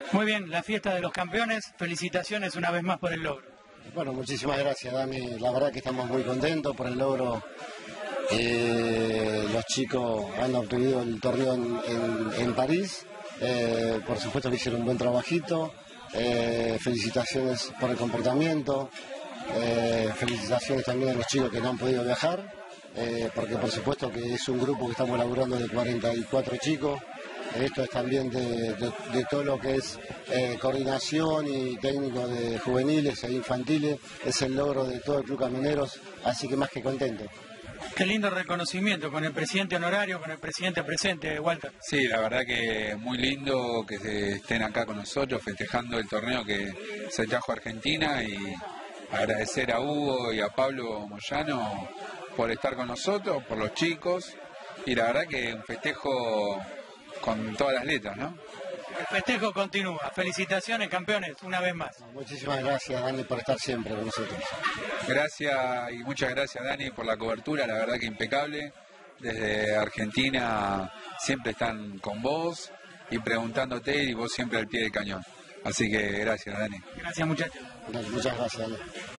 Muy bien, la fiesta de los campeones, felicitaciones una vez más por el logro. Bueno, muchísimas gracias, Dani. La verdad que estamos muy contentos por el logro. Los chicos han obtenido el torneo en París. Por supuesto que hicieron un buen trabajito. Felicitaciones por el comportamiento. Felicitaciones también a los chicos que no han podido viajar. Porque por supuesto que es un grupo que estamos laburando de 44 chicos. Esto es también de todo lo que es coordinación y técnico de juveniles e infantiles. Es el logro de todo el Club Camioneros, así que más que contento. Qué lindo reconocimiento con el presidente honorario, con el presidente presente, Walter. Sí, la verdad que muy lindo que estén acá con nosotros festejando el torneo que se trajo a Argentina, y agradecer a Hugo y a Pablo Moyano por estar con nosotros, por los chicos, y la verdad que un festejo con todas las letras, ¿no? El festejo continúa. Felicitaciones, campeones, una vez más. Muchísimas gracias, Dani, por estar siempre con nosotros. Gracias y muchas gracias, Dani, por la cobertura, la verdad que impecable. Desde Argentina siempre están con vos y preguntándote, y vos siempre al pie del cañón. Así que gracias, Dani. Gracias, muchachos. Muchas gracias, Dani.